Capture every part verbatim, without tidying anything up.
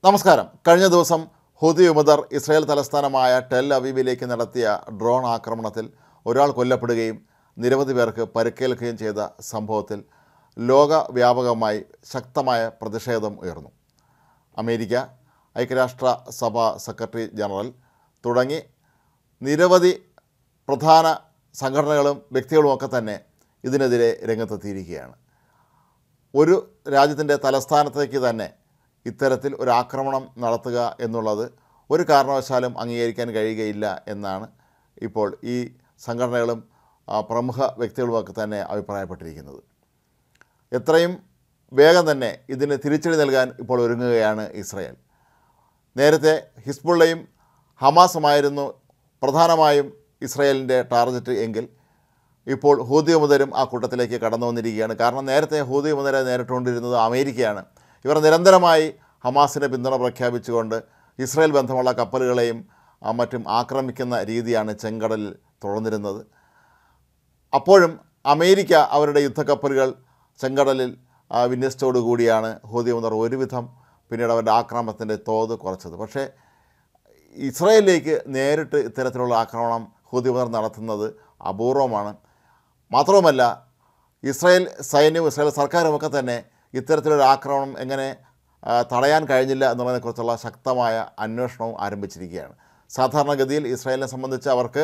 നമസ്കാരം. കഴിഞ്ഞ ദിവസം ഹൂതി വിമതർ ഇസ്രായേൽ തലസ്ഥാനമായ ടെൽ അവീവിലേക്ക് നടത്തിയ ഡ്രോൺ ആക്രമണത്തിൽ ഒരാൾ കൊല്ലപ്പെടുകയും നിരവധി പേർക്ക് പരിക്കേൽക്കുകയും ചെയ്ത സംഭവത്തിൽ ലോകവ്യാപകമായി ശക്തമായ പ്രതിഷേധം ഉയർന്നു. അമേരിക്ക, ഐക്യരാഷ്ട്ര സഭ സെക്രട്ടറി ജനറൽ തുടങ്ങി നിരവധി പ്രധാന സംഘടനകളും വ്യക്തികളുമൊക്കെ തന്നെ ഇതിനെതിരെ രംഗത്തെത്തിയിരിക്കുകയാണ്. ഒരു രാജ്യത്തിൻ്റെ തലസ്ഥാനത്തേക്ക് തന്നെ ഇത്തരത്തിൽ ഒരു ആക്രമണം നടത്തുക എന്നുള്ളത് ഒരു കാരണവശാലും അംഗീകരിക്കാൻ കഴിയുകയില്ല എന്നാണ് ഇപ്പോൾ ഈ സംഘടനകളും പ്രമുഖ വ്യക്തികളുമൊക്കെ തന്നെ അഭിപ്രായപ്പെട്ടിരിക്കുന്നത്. എത്രയും വേഗം തന്നെ ഇതിന് തിരിച്ചടി നൽകാൻ ഇപ്പോൾ ഒരുങ്ങുകയാണ് ഇസ്രായേൽ. നേരത്തെ ഹിസ്ബുള്ളയും ഹമാസുമായിരുന്നു പ്രധാനമായും ഇസ്രായേലിൻ്റെ ടാർഗറ്റ് എങ്കിൽ ഇപ്പോൾ ഹൂതി വിമതരും ആ കൂട്ടത്തിലേക്ക് കടന്നു വന്നിരിക്കുകയാണ്. കാരണം നേരത്തെ ഹൂതി വിമതരെ നേരിട്ടുകൊണ്ടിരുന്നത് അമേരിക്കയാണ്. ഇവർ നിരന്തരമായി ഹമാസിനെ പിന്തുണ പ്രഖ്യാപിച്ചുകൊണ്ട് ഇസ്രായേൽ ബന്ധമുള്ള കപ്പലുകളെയും മറ്റും ആക്രമിക്കുന്ന രീതിയാണ് ചെങ്കടലിൽ തുടർന്നിരുന്നത്. അപ്പോഴും അമേരിക്ക അവരുടെ യുദ്ധക്കപ്പലുകൾ ചെങ്കടലിൽ വിന്യസിച്ചോടുകൂടിയാണ് ഹൂതി വിമതർ ഒരുവിധം പിന്നീട് അവരുടെ ആക്രമണത്തിൻ്റെ തോത് കുറച്ചത്. പക്ഷേ ഇസ്രായേലിലേക്ക് നേരിട്ട് ഇത്തരത്തിലുള്ള ആക്രമണം ഹൂതി വിമതർ നടത്തുന്നത് അപൂർവമാണ്. മാത്രവുമല്ല, ഇസ്രായേൽ സൈന്യവും ഇസ്രായേൽ സർക്കാരുമൊക്കെ തന്നെ ഇത്തരത്തിലൊരു ആക്രമണം എങ്ങനെ തടയാൻ കഴിഞ്ഞില്ല എന്നുള്ളതിനെക്കുറിച്ചുള്ള ശക്തമായ അന്വേഷണവും ആരംഭിച്ചിരിക്കുകയാണ്. സാധാരണഗതിയിൽ ഇസ്രായേലിനെ സംബന്ധിച്ച് അവർക്ക്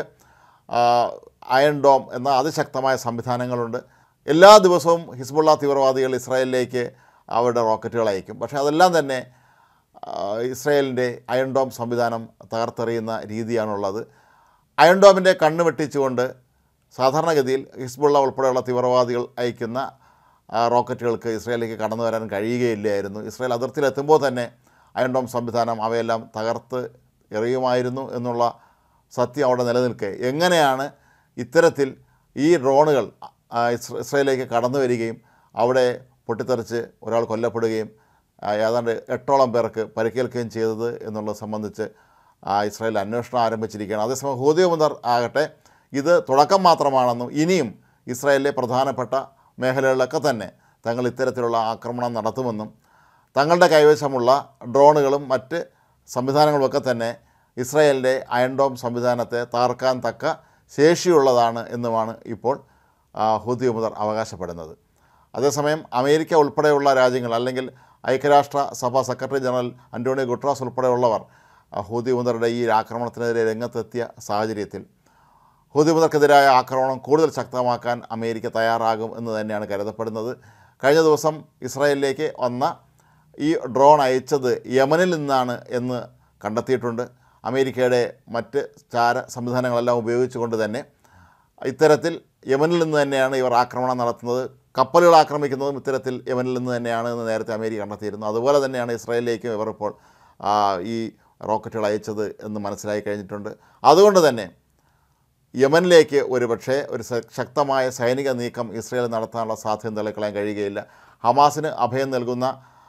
അയൺ ഡോം എന്ന അതിശക്തമായ സംവിധാനങ്ങളുണ്ട്. എല്ലാ ദിവസവും ഹിസ്ബുള്ള തീവ്രവാദികൾ ഇസ്രായേലിലേക്ക് അവരുടെ റോക്കറ്റുകൾ അയക്കും. പക്ഷേ അതെല്ലാം തന്നെ ഇസ്രായേലിൻ്റെ അയൺ ഡോം സംവിധാനം തകർത്തെറിയുന്ന രീതിയാണുള്ളത്. അയൺ ഡോമിൻ്റെ കണ്ണ് വെട്ടിച്ചുകൊണ്ട് സാധാരണഗതിയിൽ ഹിസ്ബുള്ള ഉൾപ്പെടെയുള്ള തീവ്രവാദികൾ അയക്കുന്ന റോക്കറ്റുകൾക്ക് ഇസ്രായേലിലേക്ക് കടന്നു വരാൻ കഴിയുകയില്ലായിരുന്നു. ഇസ്രായേൽ അതിർത്തിയിലെത്തുമ്പോൾ തന്നെ അയൺ ഡോം സംവിധാനം അവയെല്ലാം തകർത്ത് എറിയുമായിരുന്നു എന്നുള്ള സത്യം അവിടെ നിലനിൽക്കെ എങ്ങനെയാണ് ഇത്തരത്തിൽ ഈ ഡ്രോണുകൾ ഇസ്രായേലിലേക്ക് കടന്നു വരികയും അവിടെ പൊട്ടിത്തെറിച്ച് ഒരാൾ കൊല്ലപ്പെടുകയും ഏതാണ്ട് എട്ടോളം പേർക്ക് പരിക്കേൽക്കുകയും ചെയ്തത് എന്നുള്ളത് സംബന്ധിച്ച് ഇസ്രായേൽ അന്വേഷണം ആരംഭിച്ചിരിക്കുകയാണ്. അതേസമയം ഹൂതി വിമതർ ആകട്ടെ ഇത് തുടക്കം മാത്രമാണെന്നും ഇനിയും ഇസ്രായേലിലെ പ്രധാനപ്പെട്ട മേഖലകളിലൊക്കെ തന്നെ തങ്ങൾ ഇത്തരത്തിലുള്ള ആക്രമണം നടത്തുമെന്നും തങ്ങളുടെ കൈവശമുള്ള ഡ്രോണുകളും മറ്റ് സംവിധാനങ്ങളുമൊക്കെ തന്നെ ഇസ്രായേലിൻ്റെ അയൺ ഡോം സംവിധാനത്തെ തകർക്കാൻ തക്ക ശേഷിയുള്ളതാണ് എന്നുമാണ് ഇപ്പോൾ ഹൂതി വിമതർ അവകാശപ്പെടുന്നത്. അതേസമയം അമേരിക്ക ഉൾപ്പെടെയുള്ള രാജ്യങ്ങൾ അല്ലെങ്കിൽ ഐക്യരാഷ്ട്ര സഭ സെക്രട്ടറി ജനറൽ അന്റോണിയോ ഗുട്ടറസ് ഉൾപ്പെടെയുള്ളവർ ഹൂതി വിമതരുടെ ഈ ആക്രമണത്തിനെതിരെ രംഗത്തെത്തിയ സാഹചര്യത്തിൽ ഹൂതി വിമതർക്കെതിരായ ആക്രമണം കൂടുതൽ ശക്തമാക്കാൻ അമേരിക്ക തയ്യാറാകും എന്ന് തന്നെയാണ് കരുതപ്പെടുന്നത്. കഴിഞ്ഞ ദിവസം ഇസ്രായേലിലേക്ക് വന്ന ഈ ഡ്രോൺ അയച്ചത് യമനിൽ നിന്നാണ് എന്ന് കണ്ടെത്തിയിട്ടുണ്ട്. അമേരിക്കയുടെ മറ്റ് ചാര സംവിധാനങ്ങളെല്ലാം ഉപയോഗിച്ചുകൊണ്ട് തന്നെ ഇത്തരത്തിൽ യമനിൽ നിന്ന് തന്നെയാണ് ഇവർ ആക്രമണം നടത്തുന്നത്. കപ്പലുകൾ ആക്രമിക്കുന്നതും ഇത്തരത്തിൽ യമനിൽ നിന്ന് തന്നെയാണ് എന്ന് നേരത്തെ അമേരിക്ക കണ്ടെത്തിയിരുന്നു. അതുപോലെ തന്നെയാണ് ഇസ്രായേലിലേക്കും ഇവർ ഇപ്പോൾ ഈ റോക്കറ്റുകൾ അയച്ചത് എന്ന് മനസ്സിലായി കഴിഞ്ഞിട്ടുണ്ട്. അതുകൊണ്ട് തന്നെ യമനിലേക്ക് ഒരുപക്ഷെ ഒരു ശക്തമായ സൈനിക നീക്കം ഇസ്രായേൽ നടത്താനുള്ള സാധ്യത തള്ളിക്കളയാൻ കഴിയുകയില്ല. ഹമാസിന് അഭയം നൽകുന്ന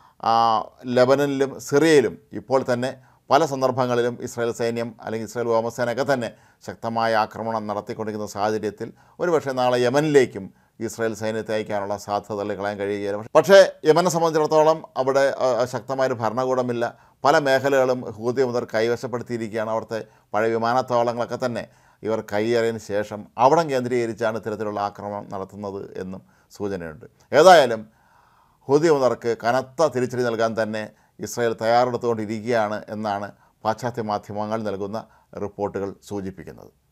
ലെബനനിലും സിറിയയിലും ഇപ്പോൾ തന്നെ പല സന്ദർഭങ്ങളിലും ഇസ്രായേൽ സൈന്യം അല്ലെങ്കിൽ ഇസ്രായേൽ വ്യോമസേനയൊക്കെ തന്നെ ശക്തമായ ആക്രമണം നടത്തിക്കൊണ്ടിരിക്കുന്ന സാഹചര്യത്തിൽ ഒരുപക്ഷെ നാളെ യമനിലേക്കും ഇസ്രായേൽ സൈന്യത്തെ അയക്കാനുള്ള സാധ്യത തള്ളിക്കളയാൻ കഴിയുകയില്ല. പക്ഷേ യമനെ സംബന്ധിച്ചിടത്തോളം അവിടെ ശക്തമായൊരു ഭരണകൂടമില്ല. പല മേഖലകളും ഹൂതി വിമതർ കൈവശപ്പെടുത്തിയിരിക്കുകയാണ്. അവിടുത്തെ പഴയ വിമാനത്താവളങ്ങളൊക്കെ തന്നെ ഇവർ കൈയേറിയതിന് ശേഷം അവിടം കേന്ദ്രീകരിച്ചാണ് ഇത്തരത്തിലുള്ള ആക്രമണം നടത്തുന്നത് എന്നും സൂചനയുണ്ട്. ഏതായാലും ഹൂതി വിമതർക്ക് കനത്ത തിരിച്ചടി നൽകാൻ തന്നെ ഇസ്രായേൽ തയ്യാറെടുത്തുകൊണ്ടിരിക്കുകയാണ് എന്നാണ് പാശ്ചാത്യ മാധ്യമങ്ങൾ നൽകുന്ന റിപ്പോർട്ടുകൾ സൂചിപ്പിക്കുന്നത്.